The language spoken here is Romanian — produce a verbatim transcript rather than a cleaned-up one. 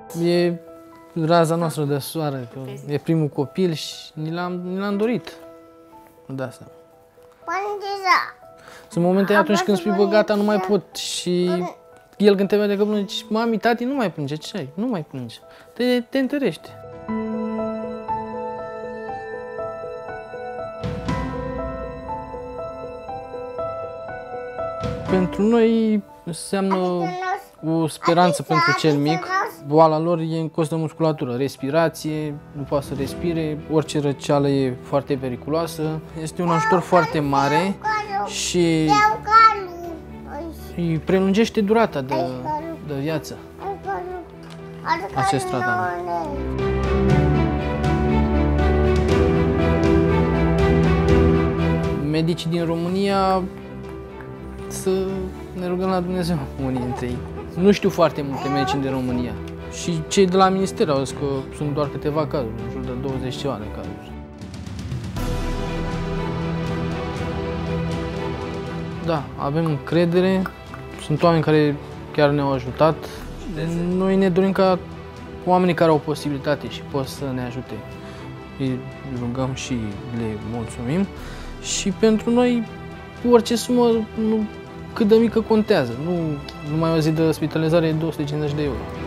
E raza noastră de soare, că e primul copil și ni l-am dorit. De asta. Sunt momente atunci când spui, bă, gata, nu mai pot. Și el când te vede că plânge, zici, mami, tati, nu mai plânge, ce ai? Nu mai plânge. Te, te întărește. Pentru noi înseamnă o speranță pentru cel mic. Boala lor e în costă musculatură, respirație, nu poate să respire, orice răceală e foarte periculoasă. Este un ajutor foarte mare și îi prelungește durata de, de viață acest tratament. Medicii din România, să ne rugăm la Dumnezeu unii dintre ei. Nu știu foarte multe medici din România. Și cei de la minister au zis că sunt doar câteva cazuri, în jur de douăzeci ceva de cazuri. Da, avem încredere, sunt oameni care chiar ne-au ajutat. Noi ne dorim ca oamenii care au posibilitate și pot să ne ajute. Îi rugăm și le mulțumim. Și pentru noi, orice sumă, nu, cât de mică contează. Nu, numai o zi de spitalizare e două sute cincizeci de euro.